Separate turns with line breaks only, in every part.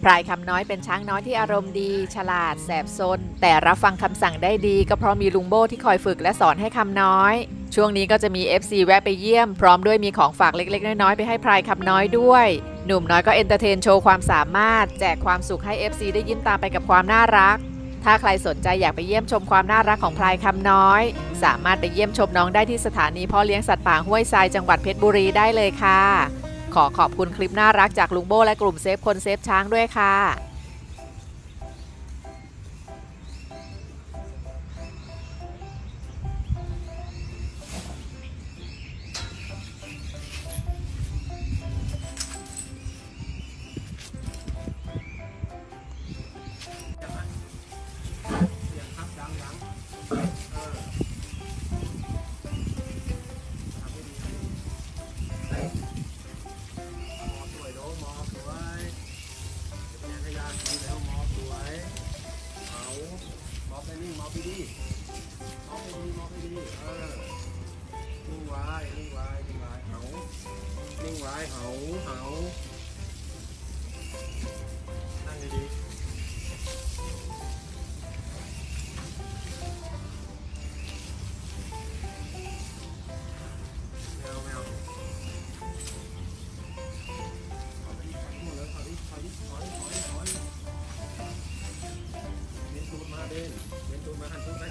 ลายคำน้อยเป็นช้างน้อยที่อารมณ์ดีฉลาดแสบซนแต่รับฟังคำสั่งได้ดีก็เพราะมีลุงโบ้ที่คอยฝึกและสอนให้คำน้อยช่วงนี้ก็จะมี FC แวะไปเยี่ยมพร้อมด้วยมีของฝากเล็กๆน้อยๆไปให้พลายคำน้อยด้วยหนุ่มน้อยก็เอนเตอร์เทนโชว์ความสามารถแจกความสุขให้ FC ได้ยิ้มตามไปกับความน่ารักถ้าใครสนใจอยากไปเยี่ยมชมความน่ารักของพลายคำน้อยสามารถไปเยี่ยมชมน้องได้ที่สถานีพ่อเลี้ยงสัตว์ป่าห้วยทรายจังหวัดเพชรบุรีได้เลยค่ะขอบคุณคลิปน่ารักจากลุงโบ้และกลุ่มเซฟคนเซฟช้างด้วยค่ะ
นั่งดีๆแมวเอาไปหมดเลยถอยเน้นตูดมาเด่นเน้นตูดมาหันตูดไป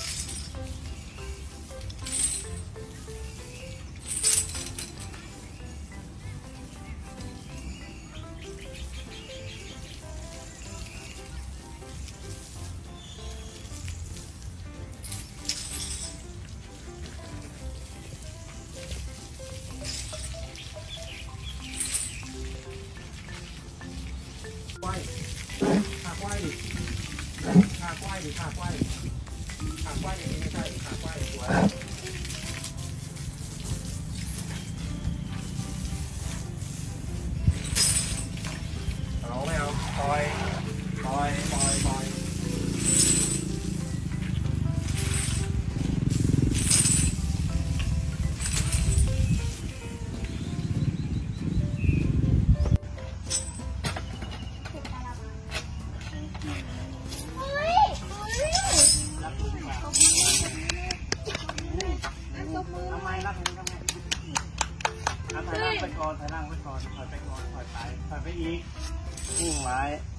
ขาควายดิขาควายอย่างนี้ไม่ใช่ขาควายสวยเอาไม่เอาปล่อยถอยล่างไปก่อนถอยไปอีกนิ่งไว้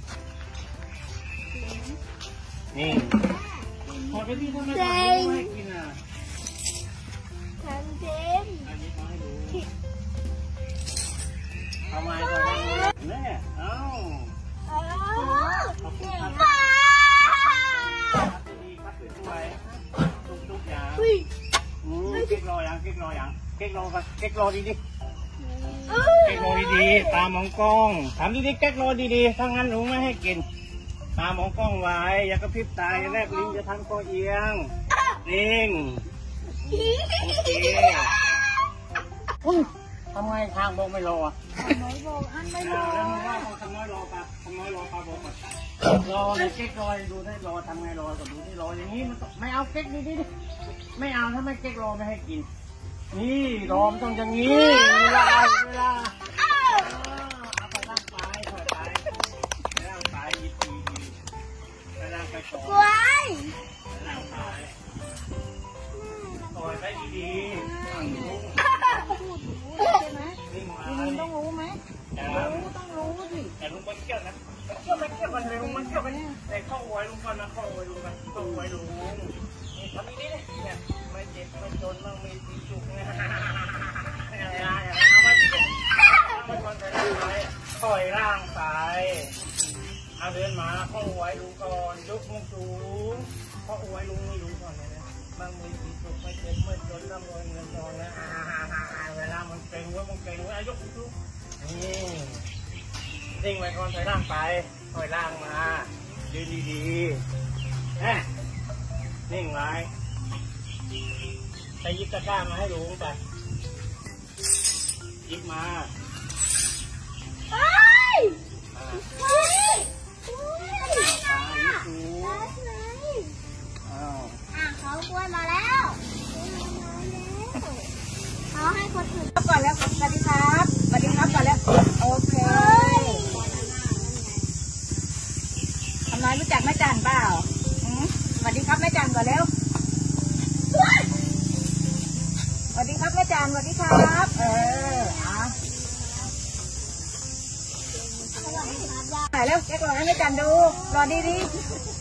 นี่ถอยไปที่ทำไมถอยไม่ให้กินอ่ะทำเต็มอันนี้ต้องให้ดูทำไมถอยแม่เอ้าขอบคุณครับดีครับสวยทุกอย่างเก๊กรอยังเก๊กรอดีเก๊กโลดีๆตามองกล้องถามดีๆเก๊กโลดีๆถ้างั้นหนูไม่ให้กินตามองกล้องไว้อย่ากระพริบตาแลบลิ้นจะทำคอเอียงนิ่งโอเคทำไมทางบอกไม่รอน้อยบอกอันไม่รอแล้วมึงว่าทำน้อยรอปะบอกก่อนรอเลยเก๊กรอดูได้รอทำไงรอก็ดูได้รออย่างนี้มันไม่เอาเก๊กดีๆไม่เอาถ้าไม่เก๊กรอไม่ให้กินนี่รอมต้องอย่างนี้เวลาเอาไปล่างไปถอยไปล่างไปยีล่างไปก่อนล่างไปถอยไปดีๆต้องรู้ไหมต้องรู้สิแต่ลุงมันเกี่ยวนะมันเกี่ยวกันเลยมันเกี่ยวกันแต่เข้าไว้ลุงกันนะเข้าไว้ลุงทำนี้เนี่ยไม่เจ็บไม่จนมั่งมีสีจุกเนี่ยเอามาดิเอามาใส่ร่างไปถอยร่างไปเอาเดินมาเข้าไว้ลุงก่อนยกมือสูงเข้าไว้ลุงไม่รู้ก่อนเลยนะมั่งมีสีจุกไม่เจ็บไม่จนร่ำรวยเงินทองนะเวลามันเก่งไว้ยกมือสูงนี่นิ่งไว้ก่อนถอยร่างไปถอยร่างมายืนดีๆนิ่งไว้ไปยิบตะกร้ามาให้ลุงไปยิบมา
เขากล้วยมาแล้วเขาให้คนอื่นก่อนแล้วสวัสดีครับก่อนแล้วโอเค
ครับแม่จันก่อนเร็วสวัสดีครับแม่จันสวัสดีครับถ่ายเร็วแกก่อนให้แม่จันดูรอดี